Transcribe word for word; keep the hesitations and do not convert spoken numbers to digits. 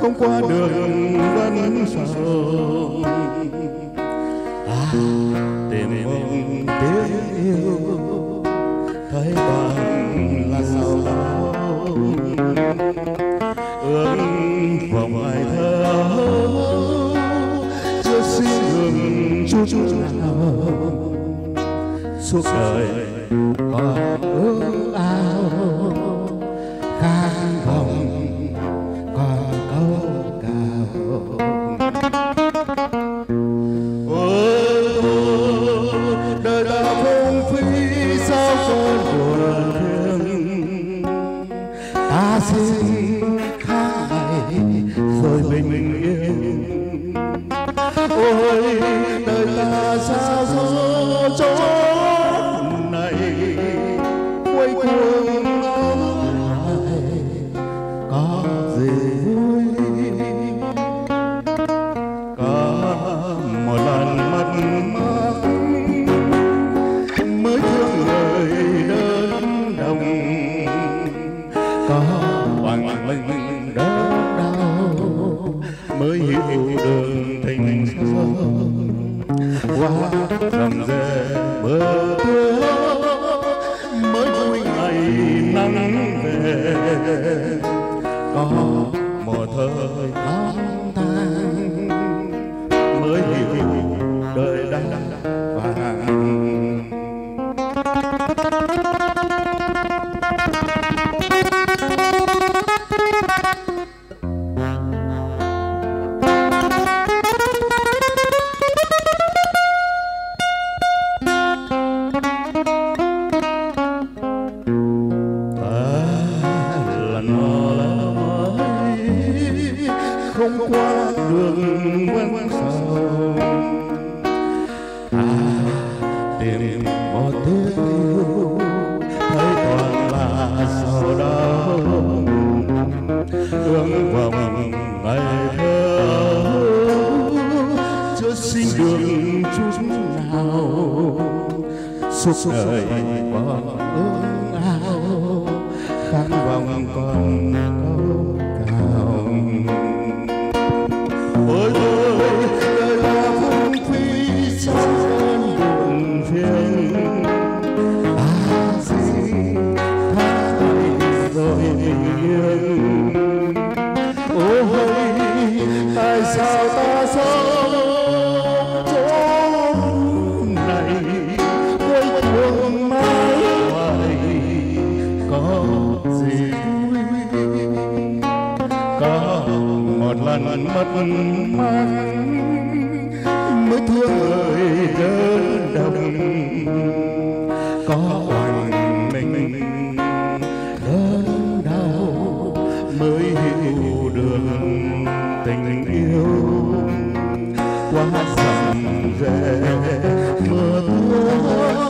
không qua đường vẫn sầu. À, tìm mong tiếng yêu thấy bằng là sao đâu, ước vòng ai thơ chưa xin đường chút chút nào suốt đời còn ước ao khát vọng còn câu cao. Đời ta không phí sao con buồn thương, ta xin khác ngày rồi bình yên. Ôi đời ta xa xôi chốn này, quay cuồng ngóng hoài có gì vui. Có một lần mất mát mới thương người đơn đồng, có bằng mình đớn đau mới hiểu đường tình xưa. Qua rầm rề bờ tuyết mới vui ngày nắng về, có một thời lang thang mới hiểu đời đắng vàng. Không qua đường vẫn sầu. À, tìm một tiếng yêu thấy toàn là sầu đau, ước vọng ngày thơ chưa xin đường chút nào suốt đời còn ước ao khát vọng còn câu cao. Ôi ôi đời ta không phí sao con buồn phiền, ta xin tha ngày rồi yên. Ôi tại sao ta sống chốn này, quay cuồng mãi hoài có gì vui. Có một lần mất mát mới thương người đơn đồng, có oanh mình đơn đau mới hiểu đường tình yêu. Qua rầm rề mưa tuôn